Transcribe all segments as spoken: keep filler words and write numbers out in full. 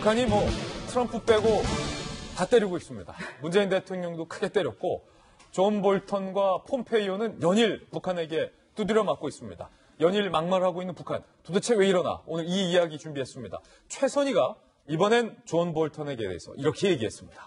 북한이 뭐 트럼프 빼고 다 때리고 있습니다. 문재인 대통령도 크게 때렸고 존 볼턴과 폼페이오는 연일 북한에게 두드려 맞고 있습니다. 연일 막말하고 있는 북한. 도대체 왜 이러나? 오늘 이 이야기 준비했습니다. 최선희가 이번엔 존 볼턴에게 대해서 이렇게 얘기했습니다.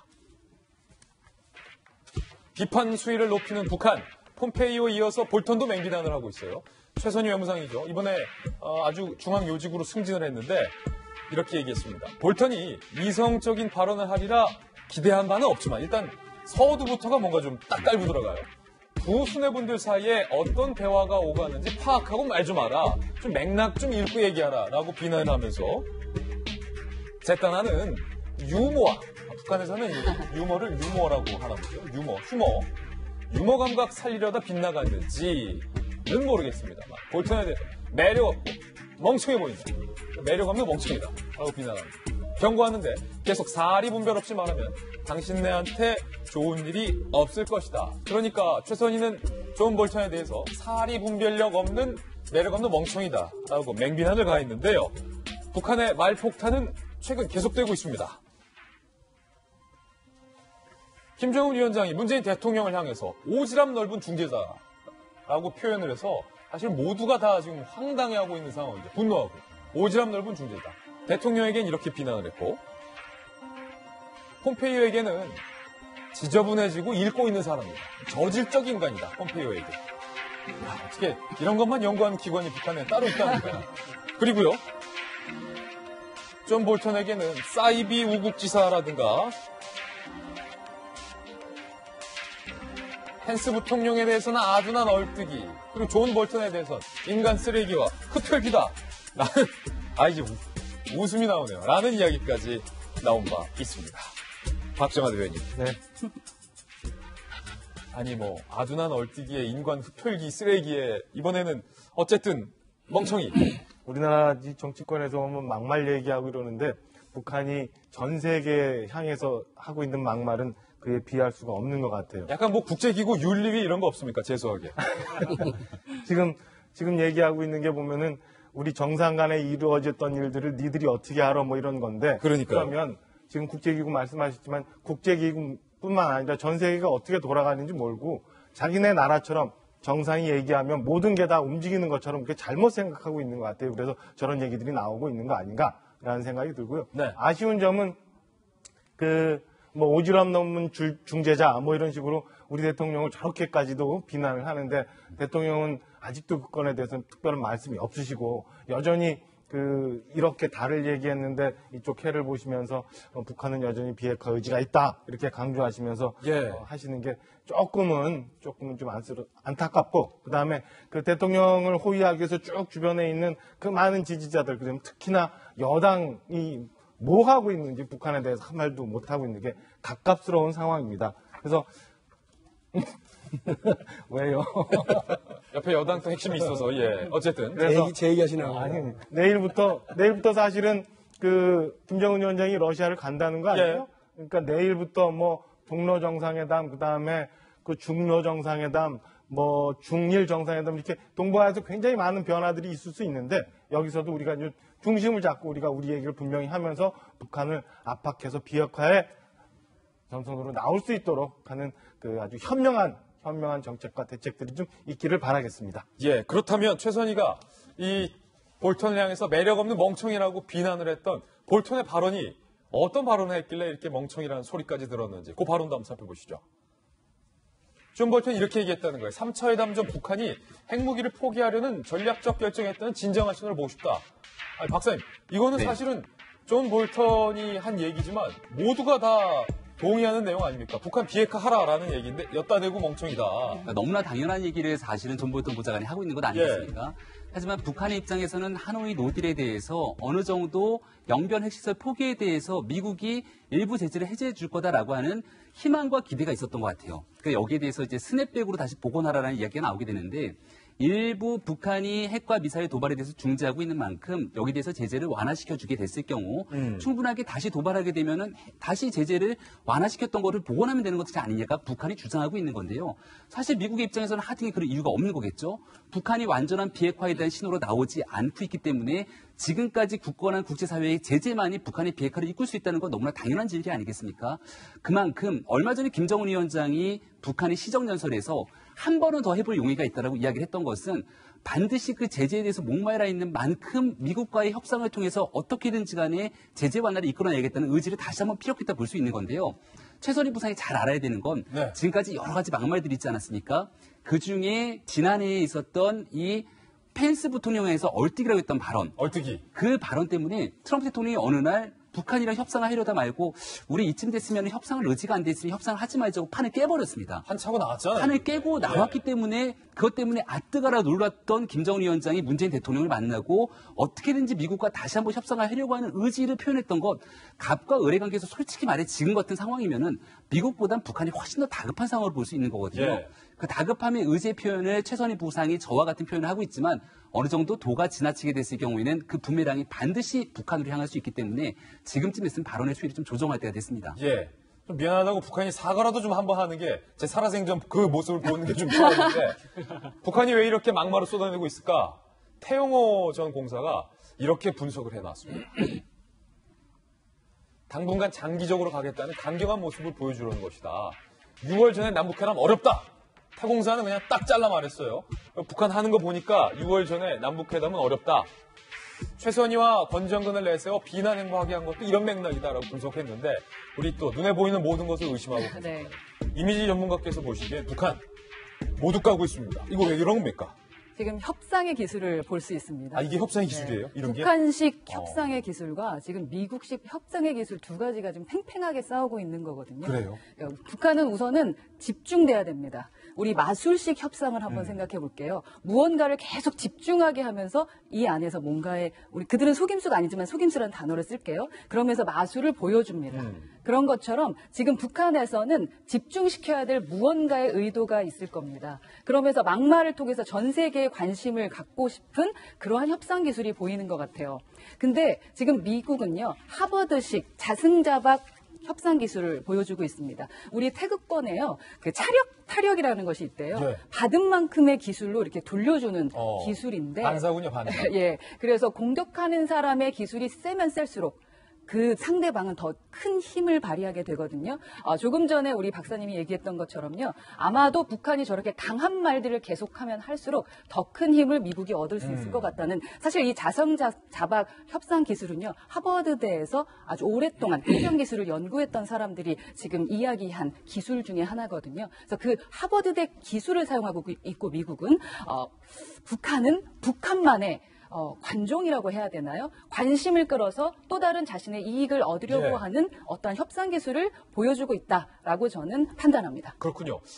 비판 수위를 높이는 북한. 폼페이오에 이어서 볼턴도 맹비난을 하고 있어요. 최선희 외무상이죠. 이번에 아주 중앙 요직으로 승진을 했는데 이렇게 얘기했습니다. 볼턴이 이성적인 발언을 하리라 기대한 바는 없지만 일단 서두부터가 뭔가 좀 딱 깔고 들어가요. 두 수뇌분들 사이에 어떤 대화가 오가는지 파악하고 말 좀 하라. 좀 맥락 좀 읽고 얘기하라. 라고 비난을 하면서 제 딴하는 유머와 북한에서는 유머를 유머라고 하나 보죠. 유머, 휴머. 유머 감각 살리려다 빗나갔는지는 모르겠습니다만 볼턴에 대해서 매력 없고 멍청해 보인다. 매력 없는 멍청이다. 라고 비난합니다. 경고하는데 계속 사리 분별 없이 말하면 당신네한테 좋은 일이 없을 것이다. 그러니까 최선희는 존 볼턴에 대해서 사리 분별력 없는 매력 없는 멍청이다. 라고 맹비난을 가했는데요. 북한의 말폭탄은 최근 계속되고 있습니다. 김정은 위원장이 문재인 대통령을 향해서 오지랖 넓은 중재자라고 표현을 해서 사실 모두가 다 지금 황당해하고 있는 상황이죠. 분노하고. 오지랖 넓은 중재자. 대통령에겐 이렇게 비난을 했고 폼페이오에게는 지저분해지고 읽고 있는 사람이다. 저질적 인간이다. 폼페이오에게. 야, 어떻게 이런 것만 연구하는 기관이 북한에 따로 있다니까. 그리고요. 존 볼턴에게는 사이비 우국지사라든가 펜스 부통령에 대해서는 아주나 널뛰기, 그리고 존 볼턴에 대해서는 인간 쓰레기와 흡혈귀다. 라는, 아, 이제 우, 웃음이 나오네요. 라는 이야기까지 나온 바 있습니다. 박정아 대변인. 네. 아니, 뭐, 아주나 널뛰기에 인간 흡혈귀, 쓰레기에, 이번에는 어쨌든 멍청이. 우리나라 정치권에서 보면 막말 얘기하고 이러는데 북한이 전 세계 향해서 하고 있는 막말은 그에 비할 수가 없는 것 같아요. 약간 뭐 국제기구 윤리위 이런 거 없습니까? 재수하게. 지금, 지금 얘기하고 있는 게 보면은 우리 정상 간에 이루어졌던 일들을 니들이 어떻게 알아 뭐 이런 건데. 그러니까요. 그러면 지금 국제기구 말씀하셨지만 국제기구뿐만 아니라 전 세계가 어떻게 돌아가는지 모르고 자기네 나라처럼 정상이 얘기하면 모든 게 다 움직이는 것처럼 그렇게 잘못 생각하고 있는 것 같아요. 그래서 저런 얘기들이 나오고 있는 거 아닌가라는 생각이 들고요. 네. 아쉬운 점은 그 뭐 오지랖 넘는 중재자 뭐 이런 식으로 우리 대통령을 저렇게까지도 비난을 하는데 대통령은 아직도 그 건에 대해서는 특별한 말씀이 없으시고 여전히 그 이렇게 다를 얘기했는데 이쪽 해를 보시면서 어, 북한은 여전히 비핵화 의지가 있다 이렇게 강조하시면서 예. 어, 하시는 게 조금은 조금은 좀 안쓰러 안타깝고 그 다음에 그 대통령을 호위하기 위해서 쭉 주변에 있는 그 많은 지지자들 그다음 특히나 여당이 뭐 하고 있는지 북한에 대해서 한 말도 못 하고 있는 게 갑갑스러운 상황입니다. 그래서 왜요? 옆에 여당 또 핵심이 있어서 예. 어쨌든 그래서 제 얘기 하시는 거예요? 아니 내일부터 내일부터 사실은 그 김정은 위원장이 러시아를 간다는 거 아니에요? 예. 그러니까 내일부터 뭐 동로 정상회담 그다음에 그 중로 정상회담 뭐 중일 정상회담 이렇게 동북아에서 굉장히 많은 변화들이 있을 수 있는데 여기서도 우리가 이제 중심을 잡고 우리가 우리 얘기를 분명히 하면서 북한을 압박해서 비핵화의 전선으로 나올 수 있도록 하는 그 아주 현명한 현명한 정책과 대책들이 좀 있기를 바라겠습니다. 예, 그렇다면 최선희가 이 볼턴을 향해서 매력 없는 멍청이라고 비난을 했던 볼턴의 발언이 어떤 발언을 했길래 이렇게 멍청이라는 소리까지 들었는지 그 발언도 한번 살펴보시죠. 존 볼턴이 이렇게 얘기했다는 거예요. 삼 차 회담 전 북한이 핵무기를 포기하려는 전략적 결정했다는 진정한 신호를 보고 싶다. 아니, 박사님, 이거는 네. 사실은 존 볼턴이 한 얘기지만 모두가 다 동의하는 내용 아닙니까? 북한 비핵화 하라라는 얘기인데 엿다 대고 멍청이다. 그러니까 너무나 당연한 얘기를 사실은 존 볼턴 보좌관이 하고 있는 것 아니겠습니까? 예. 하지만 북한의 입장에서는 하노이 노딜에 대해서 어느 정도 영변 핵시설 포기에 대해서 미국이 일부 제재를 해제해 줄 거다라고 하는 희망과 기대가 있었던 것 같아요. 그러니까 여기에 대해서 이제 스냅백으로 다시 복원하라는 이야기가 나오게 되는데 일부 북한이 핵과 미사일 도발에 대해서 중지하고 있는 만큼 여기에 대해서 제재를 완화시켜주게 됐을 경우 음. 충분하게 다시 도발하게 되면은 다시 제재를 완화시켰던 거를 복원하면 되는 것이 아니냐가 북한이 주장하고 있는 건데요. 사실 미국의 입장에서는 하등에 그럴 이유가 없는 거겠죠. 북한이 완전한 비핵화에 대한 신호로 나오지 않고 있기 때문에 지금까지 굳건한 국제사회의 제재만이 북한의 비핵화를 이끌 수 있다는 건 너무나 당연한 진리 아니겠습니까? 그만큼 얼마 전에 김정은 위원장이 북한의 시정연설에서 한 번은 더 해볼 용의가 있다라고 이야기를 했던 것은 반드시 그 제재에 대해서 목마르 있는 만큼 미국과의 협상을 통해서 어떻게든지 간에 제재 완화를 이끌어내야겠다는 의지를 다시 한번 피력했다 볼 수 있는 건데요. 최선희 부상이 잘 알아야 되는 건 네. 지금까지 여러 가지 막말들이 있지 않았습니까? 그중에 지난해에 있었던 이 펜스 부통령에서 얼뜨기라고 했던 발언. 얼뜨기. 그 발언 때문에 트럼프 대통령이 어느 날 북한이랑 협상을 하려다 말고 우리 이쯤 됐으면 협상을 의지가 안 됐으니 협상을 하지 말자고 판을 깨버렸습니다. 한 차고 나왔잖아요. 판을 깨고 나왔기 때문에 그것 때문에 아뜨가라 놀랐던 김정은 위원장이 문재인 대통령을 만나고 어떻게든지 미국과 다시 한번 협상을 하려고 하는 의지를 표현했던 것 갑과 을의 관계에서 솔직히 말해 지금 같은 상황이면은 미국보단 북한이 훨씬 더 다급한 상황을 볼 수 있는 거거든요. 예. 그 다급함의 의지의 표현을 최선희 부상이 저와 같은 표현을 하고 있지만 어느 정도 도가 지나치게 됐을 경우에는 그 부메랑이 반드시 북한으로 향할 수 있기 때문에 지금쯤 됐으면 발언의 수위를 좀 조정할 때가 됐습니다. 예. 좀 미안하다고 북한이 사과라도 좀 한번 하는 게 제 살아생전 그 모습을 보는 게 좀 필요했는데 북한이 왜 이렇게 막말을 쏟아내고 있을까? 태용호 전 공사가 이렇게 분석을 해놨습니다. 당분간 장기적으로 가겠다는 강경한 모습을 보여주려는 것이다. 유월 전에 남북회담 어렵다. 태 공사는 그냥 딱 잘라 말했어요. 북한 하는 거 보니까 유월 전에 남북회담은 어렵다. 최선희와 권정근을 내세워 비난 행보하게 한 것도 이런 맥락이다라고 분석했는데 우리 또 눈에 보이는 모든 것을 의심하고 네. 이미지 전문가께서 보시기에 북한 모두 까고 있습니다. 이거 왜 이런 겁니까? 지금 협상의 기술을 볼 수 있습니다. 아 이게 협상의 기술이에요? 이런 게? 북한식 어. 협상의 기술과 지금 미국식 협상의 기술 두 가지가 지금 팽팽하게 싸우고 있는 거거든요. 그래요? 그러니까 북한은 우선은 집중돼야 됩니다. 우리 마술식 협상을 한번 음. 생각해 볼게요. 무언가를 계속 집중하게 하면서 이 안에서 뭔가에 우리 그들은 속임수가 아니지만 속임수라는 단어를 쓸게요. 그러면서 마술을 보여줍니다. 음. 그런 것처럼 지금 북한에서는 집중시켜야 될 무언가의 의도가 있을 겁니다. 그러면서 막말을 통해서 전 세계의 관심을 갖고 싶은 그러한 협상 기술이 보이는 것 같아요. 근데 지금 미국은요, 하버드식 자승자박 협상 기술을 보여주고 있습니다. 우리 태극권에요, 그 차력 타력이라는 것이 있대요. 네. 받은 만큼의 기술로 이렇게 돌려주는 어, 기술인데. 반사군요, 반사. 예. 그래서 공격하는 사람의 기술이 세면 셀수록 그 상대방은 더 큰 힘을 발휘하게 되거든요. 어, 조금 전에 우리 박사님이 얘기했던 것처럼요. 아마도 북한이 저렇게 강한 말들을 계속하면 할수록 더 큰 힘을 미국이 얻을 수 있을 음. 것 같다는 사실 이 자성자박 협상 기술은요. 하버드대에서 아주 오랫동안 해경 기술을 연구했던 사람들이 지금 이야기한 기술 중에 하나거든요. 그래서 그 하버드대 기술을 사용하고 있고 미국은 어, 북한은 북한만의 어, 관종이라고 해야 되나요? 관심을 끌어서 또 다른 자신의 이익을 얻으려고 예. 하는 어떤 협상 기술을 보여주고 있다라고 저는 판단합니다. 그렇군요.